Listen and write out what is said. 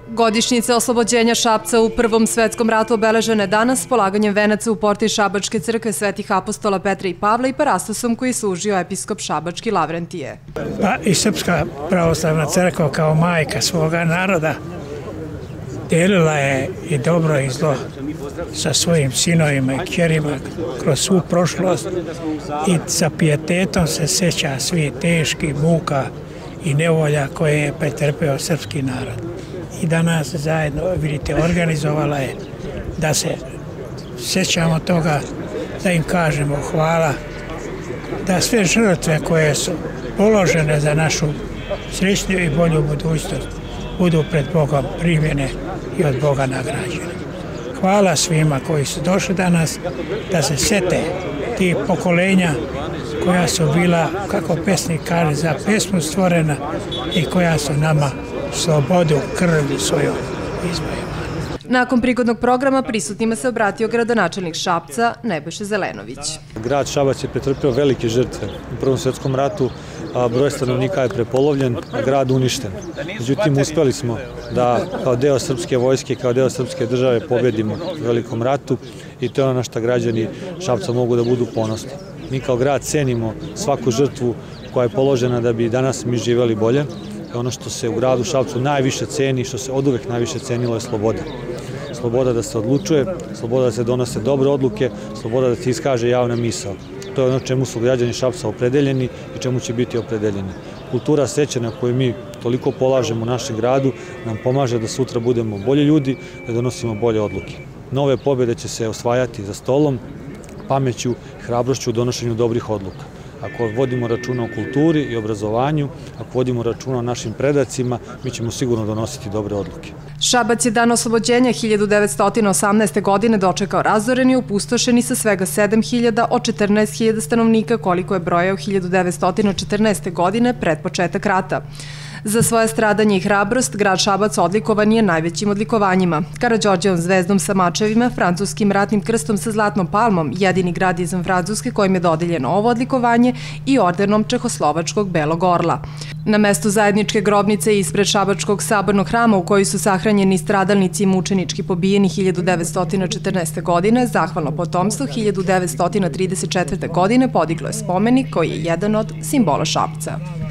Godišnjica oslobođenja Šapca u Prvom svetskom ratu obeležena je danas polaganjem venaca u porti Šabačke crkve Svetih apostola Petra i Pavla i parastosom koji je služio episkop Šabački Lavrentije. Pa i Srpska pravoslavna crkva kao majka svoga naroda delila je i dobro i zlo sa svojim sinovima i kćerima kroz svu prošlost i sa pijetetom se sjeća svi teških muka i nevolja koje je pretrpeo srpski narod. I danas zajedno, vidite, organizovala je da se sjećamo toga, da im kažemo hvala, da sve žrtve koje su položene za našu srećniju i bolju budućnost budu pred Bogom primljene i od Boga nagrađene. Hvala svima koji su došli danas da se sjete tih pokolenja koja su bila, kako pesnik kaže, za pesmu stvorena i koja su nama slobodu krvlju svoju izvojevali. Nakon prigodnog programa prisutnima se obratio gradonačelnik Šapca Nebojša Zelenović. Grad Šabac je pretrpio velike žrtve. U Prvom svetskom ratu broj stanovnika je prepolovljen, a grad uništen. Međutim, uspeli smo da kao deo srpske vojske, kao deo srpske države pobedimo u velikom ratu i to je ono na što građani Šapca mogu da budu ponosni. Mi kao grad cenimo svaku žrtvu koja je položena da bi danas mi živeli bolje. Ono što se u gradu Šapcu najviše ceni, što se oduvek najviše cenilo je sloboda. Sloboda da se odlučuje, sloboda da se donose dobre odluke, sloboda da se iskaže javna misao. To je ono čemu su građani Šapca opredeljeni i čemu će biti opredeljeni. Kultura sećanja na koju mi toliko polažemo u našem gradu nam pomaže da sutra budemo bolji ljudi, da donosimo bolje odluke. Nove pobjede će se osvajati za stolom, pameću, hrabrošću u donošenju dobrih odluka. Ako vodimo računa o kulturi i obrazovanju, ako vodimo računa o našim predacima, mi ćemo sigurno donositi dobre odluke. Šabac je dan oslobođenja 1918. godine dočekao razoren i opustošen sa svega 7.000 od 14.000 stanovnika koliko je brojao 1914. godine pred početak rata. Za svoje stradanje i hrabrost, grad Šabac odlikovan je najvećim odlikovanjima. Karađorđevom zvezdom sa mačevima, francuskim ratnim krstom sa zlatnom palmom, jedini grad izvan Francuske kojim je dodeljeno ovo odlikovanje i ordenom Čehoslovačkog Belog orla. Na mestu zajedničke grobnice ispred Šabačkog sabornog hrama u kojoj su sahranjeni stradalnici i mučenički pobijeni 1914. godine, zahvalno potomstvo 1934. godine podiglo je spomenik koji je jedan od simbola Šapca.